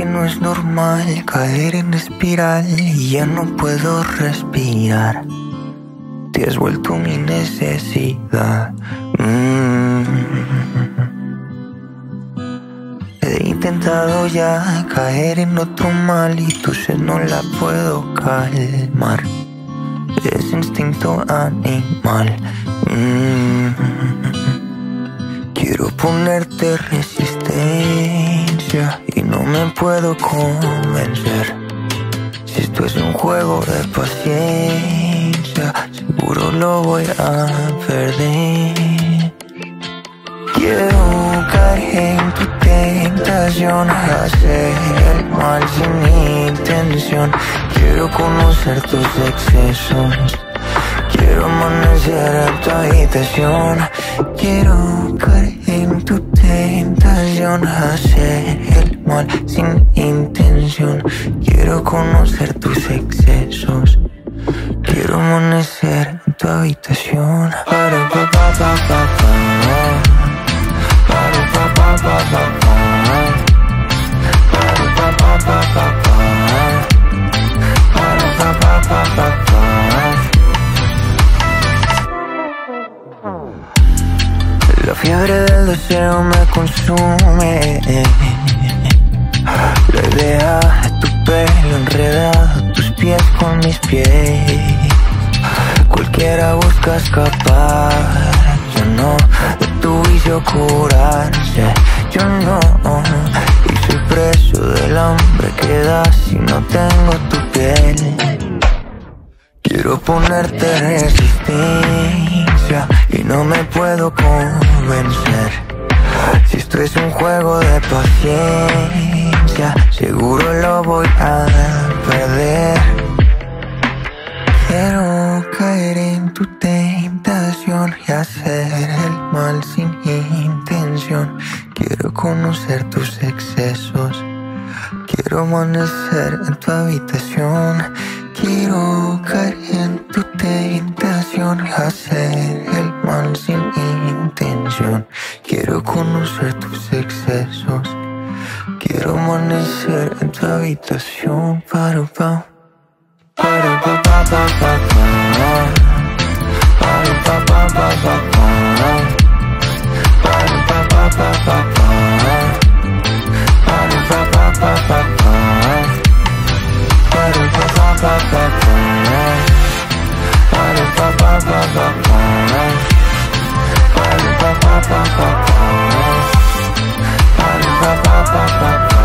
que no es normal caer en espiral y ya no puedo respirar. Te has vuelto mi necesidad. He intentado ya caer en otro mal y tu sed no la puedo calmar. Es instinto animal. Quiero ponerte resistencia y no me puedo convencer. Si esto es un juego de paciencia, seguro lo voy a perder. Quiero caer en tu tentación, hacer el mal sin intención. Quiero conocer tus excesos. Quiero amanecer en tu habitación. Quiero caer en tu tentación, hacer el mal sin intención. Quiero conocer tus excesos. Quiero amanecer en tu habitación. Para pa pa pa pa pa. Para pa pa pa pa pa. Para pa pa pa pa pa. Para pa pa pa pa pa. La fiebre del deseo me consume. La idea de tu pelo enredado, tus pies con mis pies. Cualquiera busca escapar, yo no, de tu vicio curarse, yo no. Y soy preso del hambre que da si no tengo tu piel. Quiero ponerte resistencia y no me puedo convencer. Si esto es un juego de paciencia, seguro lo voy a perder. Quiero caer en tu tentación y hacer el mal sin intención. Quiero conocer tus excesos. Quiero amanecer en tu habitación. Quiero caer en tu tentación y hacer el mal sin intención. Quiero conocer tus excesos. Quiero amanecer en tu habitación. Para pa pa pa pa pa pa. Para pa pa pa pa pa. Para pa pa pa pa pa. Para pa pa pa pa pa. Para pa pa pa pa pa. Para pa pa pa pa pa. Para pa pa pa pa pa. Para pa pa pa pa pa.